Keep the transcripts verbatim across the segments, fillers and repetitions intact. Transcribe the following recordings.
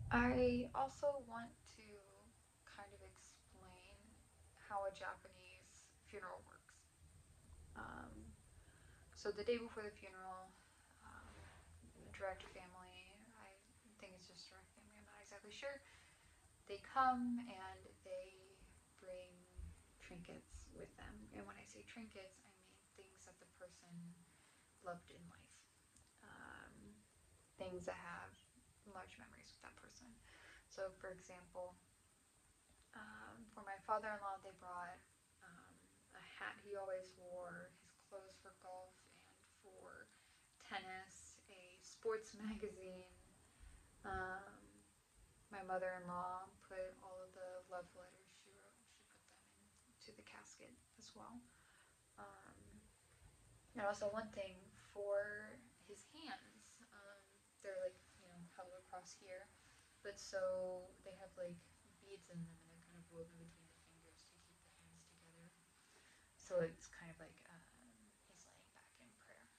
I also want to kind of explain how a Japanese funeral works. Um, so the day before the funeral, um, direct family, I think it's just direct family, I'm not exactly sure. They come and they bring trinkets with them. And when I say trinkets, I mean things that the person loved in life. Um, Things that have large memories with that person. So, for example, um, for my father in law, they brought um, a hat he always wore, his clothes for golf and for tennis, a sports magazine. Um, my mother in law put all of the love letters she wrote, she put them into the casket as well. Um, and also, one thing for his hands, um, they're like, you know, held across here, but so they have like beads in them and they're kind of woven between the fingers to keep the hands together. So it's kind of like um, he's laying back in prayer.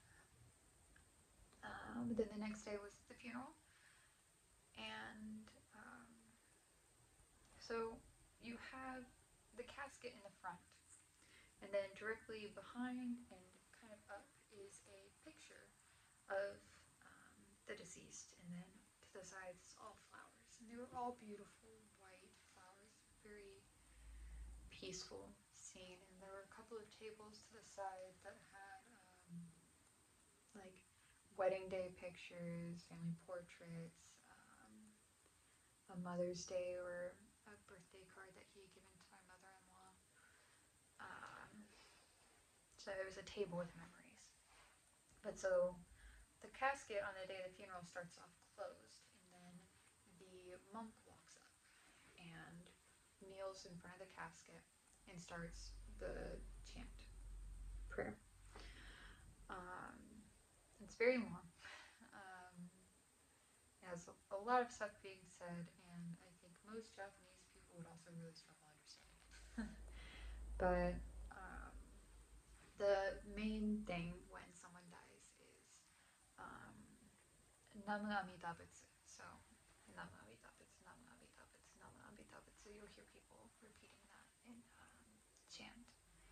Um, but then the next day was the funeral, and um, so you have the casket in the front, and then directly behind and kind of up is a picture of um, the deceased, and then to the sides it's all flowers, and they were all beautiful white flowers, very peaceful scene. And there were a couple of tables to the side that had um, like wedding day pictures, family portraits, um, a Mother's Day or a birthday card that he had given to my mother-in-law. Um, so it was a table with memories. But so the casket on the day of the funeral starts off closed, and then the monk walks up and kneels in front of the casket and starts the chant prayer. Um, it's very long. Um, it has a lot of stuff being said, and I think most Japanese people would also really struggle understanding it. But um, the main thing when someone dies is um, Namu Amidabutsu. So, Namu Amidabutsu, Namu Amidabutsu, Namu Amidabutsu. You'll hear people repeating that in um, chant.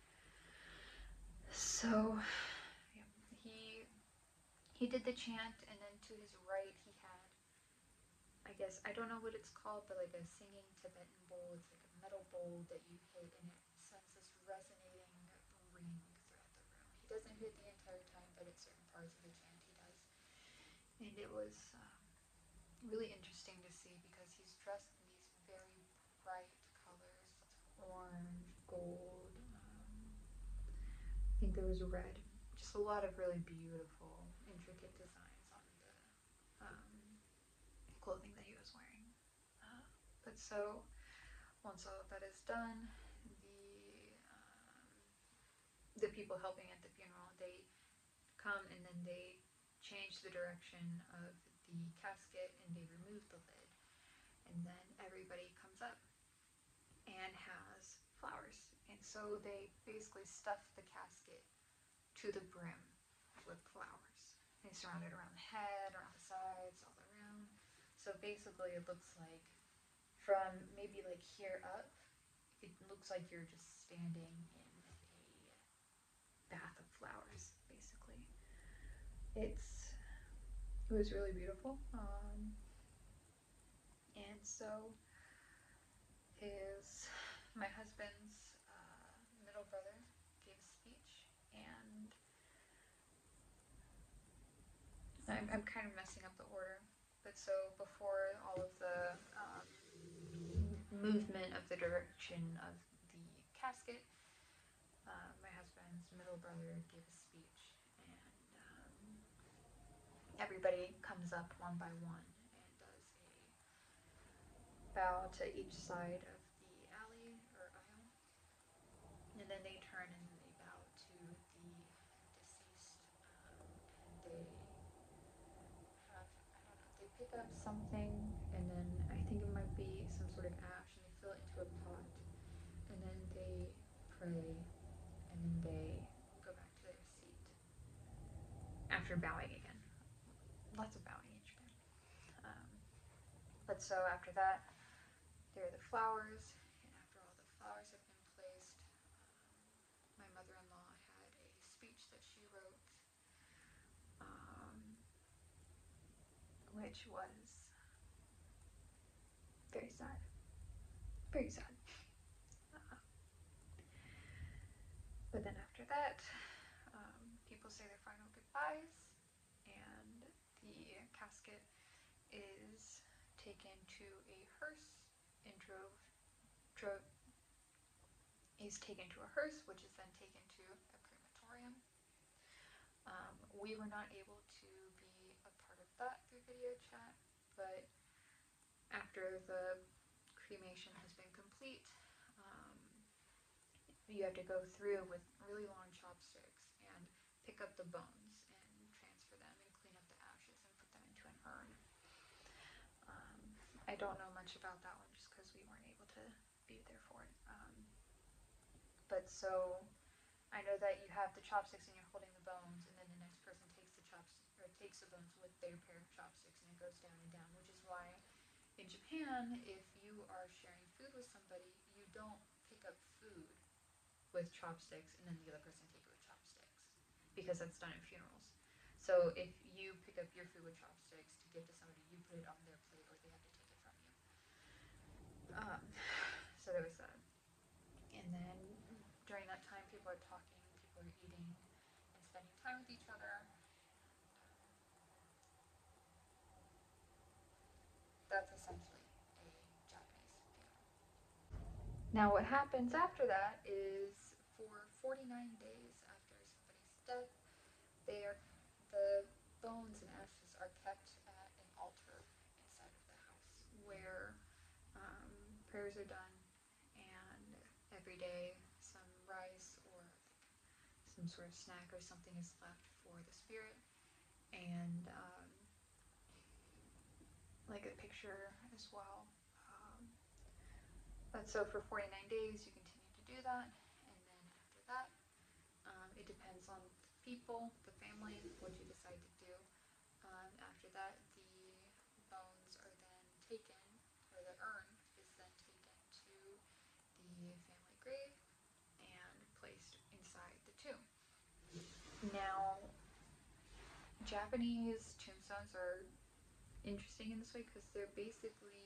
So, yeah, he he did the chant, and then to his right he had, I guess I don't know what it's called, but like a singing Tibetan bowl. It's like a metal bowl that you hit, and it sends this resonating ring throughout the room. He doesn't hit the entire time, but at certain parts of the chant he does. And it was um, really interesting to see because he's dressed in these very bright colors, orange, gold. Um, I think there was red. Just a lot of really beautiful, intricate designs on the um, clothing that he was wearing. Uh, but so once all of that is done, the um, the people helping at the funeral, they come and then they change the direction of the casket and they remove the lid, and then everybody comes up and has flowers. And so they basically stuff the casket to the brim with flowers. They surround it around the head, around the sides, all around. So basically, it looks like from maybe like here up, it looks like you're just standing in a bath of flowers, basically. It's it was really beautiful. Um, and so his my husband's uh, middle brother gave a speech, and I'm, I'm kind of messing up the order. But so before all of the um, movement of the direction of the casket, uh, my husband's middle brother gave a speech, and um, everybody comes up one by one and does a bow to each side of the alley or aisle, and then they turn and they bow to the deceased, um, and they have, I don't know, they pick up something, and then I think it might be some sort of ash, and they fill it into a pot, and then they pray, and then they go back to their seat after bowing again. Lots of bowing in Japan. Um, But so after that, there are the flowers, and after all the flowers have been placed, um, my mother-in-law had a speech that she wrote, um, which was very sad. Very sad. Uh, but then after that, um, people say their final goodbyes, and the casket is taken to a hearse and drove, drove is taken to a hearse, which is then taken to a crematorium. Um, we were not able to be a part of that through video chat, but after the cremation has been complete, um, you have to go through with really long chopsticks and pick up the bones and transfer them and clean up the ashes and put them into an urn. Um, I don't know much about that one just because we weren't able to be there for it. Um, but so I know that you have the chopsticks and you're holding the bones, and then the next person takes the chops or takes the bones with their pair of chopsticks, and it goes down and down. Which is why in Japan, if you are sharing food with somebody, you don't pick up food with chopsticks and then the other person take it with chopsticks, because that's done at funerals. So if you pick up your food with chopsticks to give to somebody, you put it on their plate or they have to take it from you. Um, so there was that. And then during that time, people are talking, people are eating, and spending time with each other. That's essentially a Japanese funeral. Now, what happens after that is for forty-nine days after somebody's death, they are, the bones and ashes are kept at an altar inside of the house where um, prayers are done, and every day some rice or like some sort of snack or something is left for the spirit, and um, like a picture as well. Um, but so for forty-nine days, you continue to do that, and then after that, um, it depends on the people, the family, what you decide to do. Um, after that, the bones are then taken, or the urn is then taken to the family grave and placed inside the tomb. Now, Japanese tombstones are interesting in this way because they're basically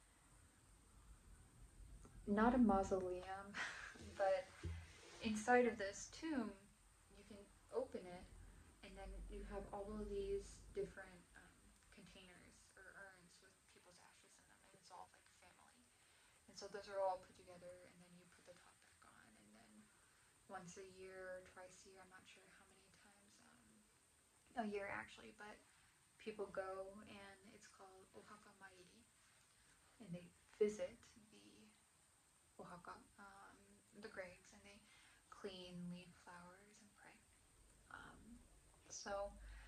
not a mausoleum, but inside of this tomb, you can open it, and then you have all of these different um, containers or urns with people's ashes in them, and it's all like family. And so those are all put together, and then you put the top back on, and then once a year, twice a year, I'm not sure how many times um, a year actually, but people go, and it's called Ohaka Mairi, and they visit the Ohaka, um, the graves, and they clean, leave flowers, and pray. Um, so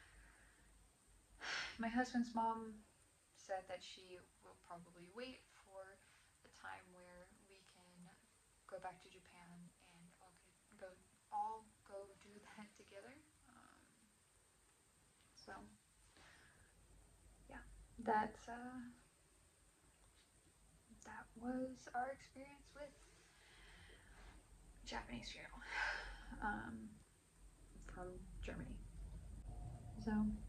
my husband's mom said that she will probably wait for the time where we can go back to Japan and all go all go do that together. Um, so yeah, that's uh, that was our experience with Japanese funeral um, from Germany. So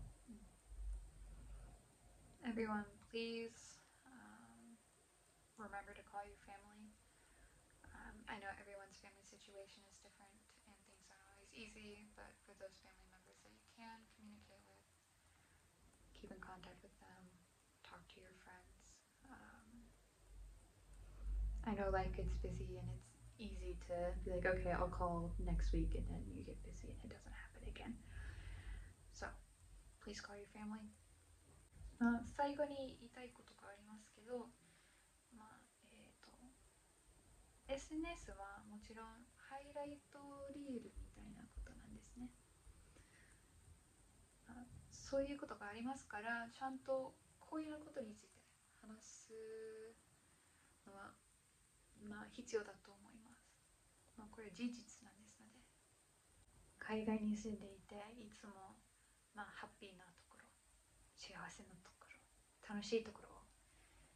everyone, please um, remember to call your family. Um, I know everyone's family situation is different and things aren't always easy, but for those family members that you can communicate with, keep in contact with them, talk to your friends. Um, I know life gets busy and it's easy to be like, okay, I'll call next week, and then you get busy and it doesn't happen again. So please call your family. まあ、最後に言いたいことがありますけど、まあえーと、エスエヌエス はもちろんハイライトリールみたいなことなんですね。そういうことがありますから、ちゃんとこういうことについて話すのは、まあ、必要だと思います。まあ、これ事実なんですので、海外に住んでいていつも、まあ、ハッピーなところ、幸せなところ、楽しいところを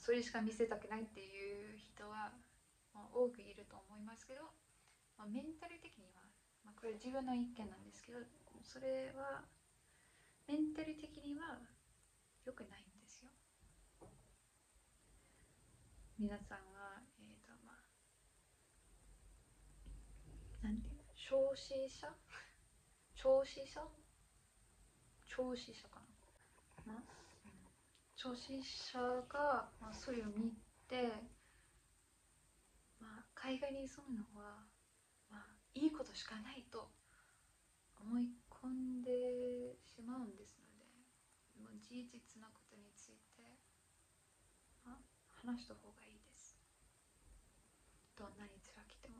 それしか見せたくないっていう人は、まあ、多くいると思いますけど、まあ、メンタル的には、まあ、これ自分の意見なんですけど、それはメンタル的には良くないんですよ。皆さんは、えーとまあ、なんていうの、消費者消費者消費者かな、まあ、消費者が、まあ、それを見て、まあ、海外に住むのは、まあ、いいことしかないと思い込んでしまうんですので、もう事実なことについて、まあ、話した方がいいです。どんなに辛くても。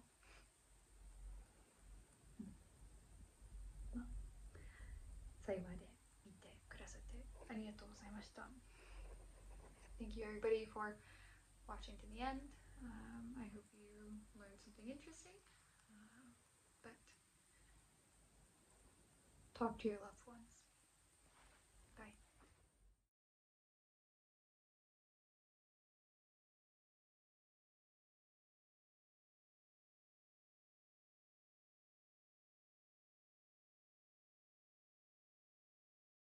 うん、まあ、最後まで見てくださってありがとうございました。Thank you everybody for watching to the end. Um, I hope you learned something interesting. Uh, but talk to your loved